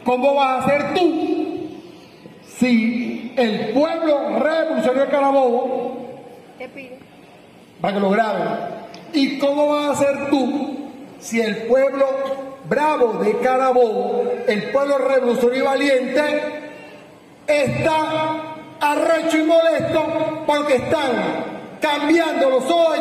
¿cómo vas a hacer tú si el pueblo revolucionario de Carabobo, Te pide. para que lo graben, y cómo vas a hacer tú si el pueblo bravo de Carabobo, el pueblo revolucionario y valiente, está arrecho y molesto porque están cambiando los ojos